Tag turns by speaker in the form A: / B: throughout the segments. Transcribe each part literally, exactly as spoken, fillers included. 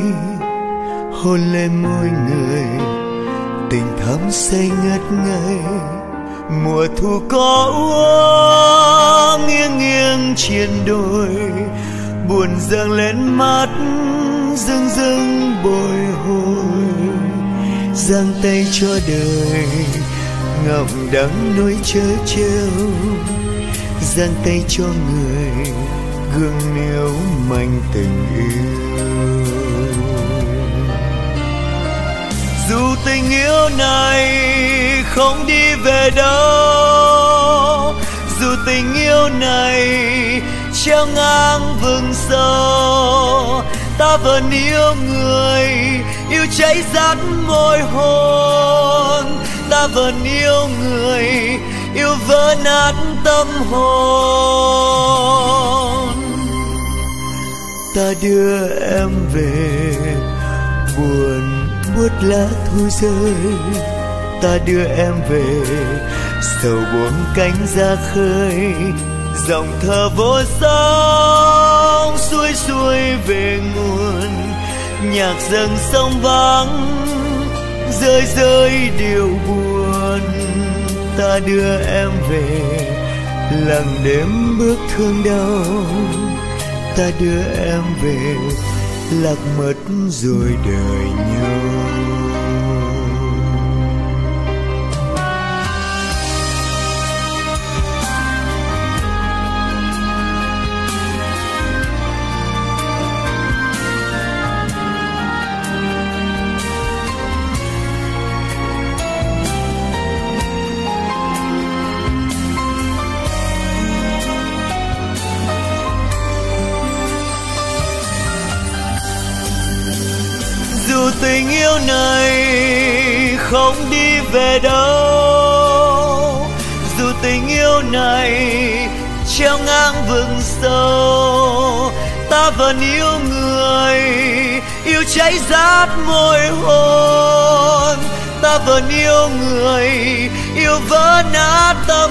A: hôn lên môi người, tình thắm say ngất ngây. Mùa thu có úa nghiêng nghiêng trên đôi, buồn dâng lên mắt dưng dưng bồi hồi. Giang tay cho đời ngậm đắng nuối chớ trêu, giang tay cho người gương níu manh tình yêu. Dù tình yêu này không đi về đâu, dù tình yêu này treo ngang vực sâu, ta vẫn yêu người, yêu cháy rát môi hôn. Ta vẫn yêu người, yêu vỡ nát tâm hồn. Ta đưa em về buồn buốt lá thu rơi, ta đưa em về sầu buông cánh ra khơi. Dòng thơ vô sóng xuôi xuôi về nguồn, nhạc dâng sông vắng rơi rơi điều buồn. Ta đưa em về lặng đêm bước thương đau, ta đưa em về lạc mất rồi đời nhau. Dù tình yêu này không đi về đâu, dù tình yêu này treo ngang vực sâu, ta vẫn yêu người, yêu cháy rát môi hôn. Ta vẫn yêu người, yêu vỡ nát tâm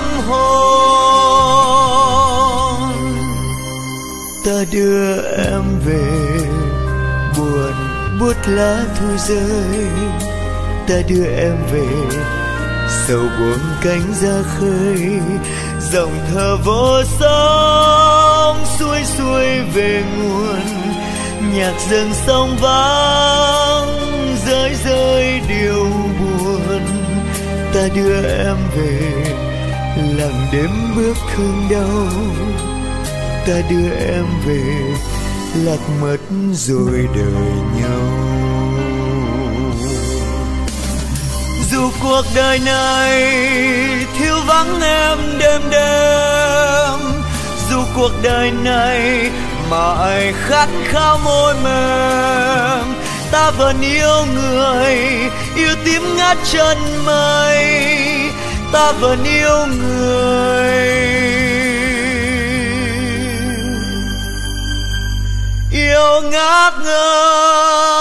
A: hồn. Ta đưa em về buồn buốt lá thu rơi, ta đưa em về sầu buông cánh ra khơi. Dòng thơ vô sóng xuôi xuôi về nguồn, nhạc dâng sông vắng rơi rơi điều buồn. Ta đưa em về lặng đêm bước thương đau, ta đưa em về lạc mất rồi đời nhau. Dù cuộc đời này thiếu vắng em đêm đêm, dù cuộc đời này mãi khát khao môi mềm, ta vẫn yêu người, yêu tím ngát chân mây. Ta vẫn yêu người, yêu ngát ngây.